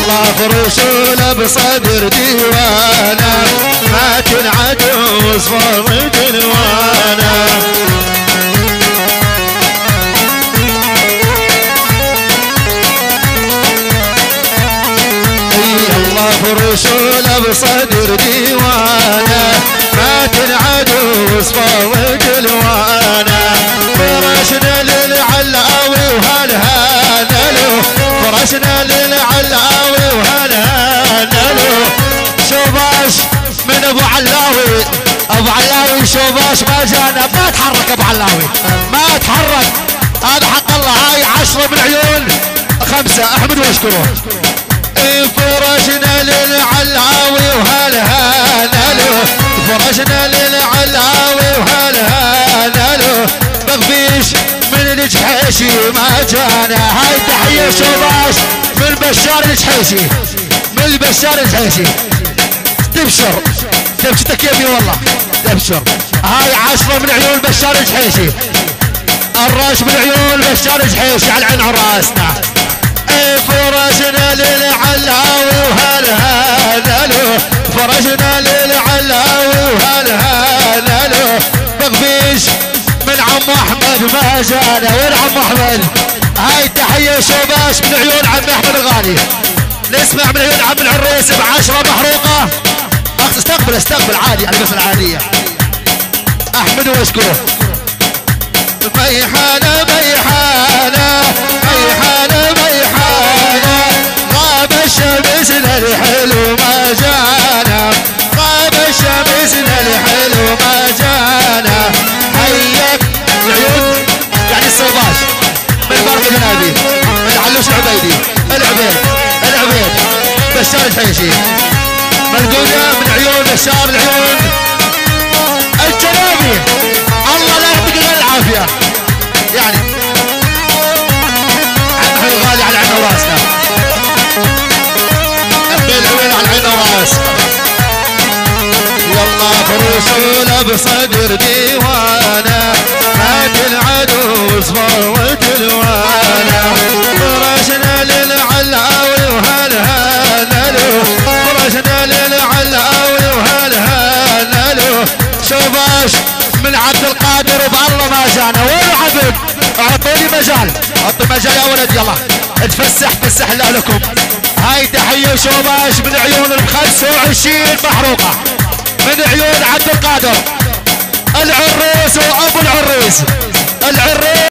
الله فرشوله بصدر ديوانه ما تنعد وصفر جنوانه الله فرشوله بصدر ديوانه ما تنعد وصفر جنوانه فرشنا للعلاوي وهالهانا له فرشنا للعلاوي وهالهانا له شوباش من ابو علاوي ابو علاوي شوباش ما جانا ما تحرك ابو علاوي ما تحرك هذا حق الله هاي 10 من عيون 5 احمد واشكره فرشنا للعلاوي وهالهانا له فرشنا للعلاوي وهالهانا له بغبيش من الجحيشي ما جانا هاي تحية شوباش من بشار الجحيشي من بشار الجحيشي تبشر تبشرتك يمي والله تبشر هاي 10 من عيون بشار الجحيشي الراش من عيون بشار الجحيشي على العين عراسنا فرشنا للعلاوي وهالهانا له فرشنا للعلاوي وهالهانا له بغبيش من عم احمد ما جانا وين عم احمد هاي تحيه شوباش من عيون عم احمد الغالي نسمع من عيون عم العريس ب10 محروقه استقبل عادي على بس العاديه احمد واشكره ميحانه ميحانه ميحانه ميحانه غاب الشمسنا الحلو ما جانا غاب الشمسنا الحلو ما جانا حيك العيون يعني الصوباش من برق جنابي من علوش العبيدي العبيد بشار الحيشي مردودة من عيون بشار العيون الجنابي الله لا يعطيك غير العافية يعني عم الغالي على عين وراسنا العوين على عين وراس والله فرشوله بصدر ديوانه ما تنعد وصفر وجلوانه فرشنا للعلاوي وهالهانا له فرشنا للعلاوي وهالهانا له شوباش من عبد القادر وبالله ما جانا وين عبد اعطوني مجال اعطوا مجال يا ولد يلا اتفسح فسح الله لكم هاي تحيه شوباش من عيون ال25 محروقه من عيون عبد القادر العريس وابو العريس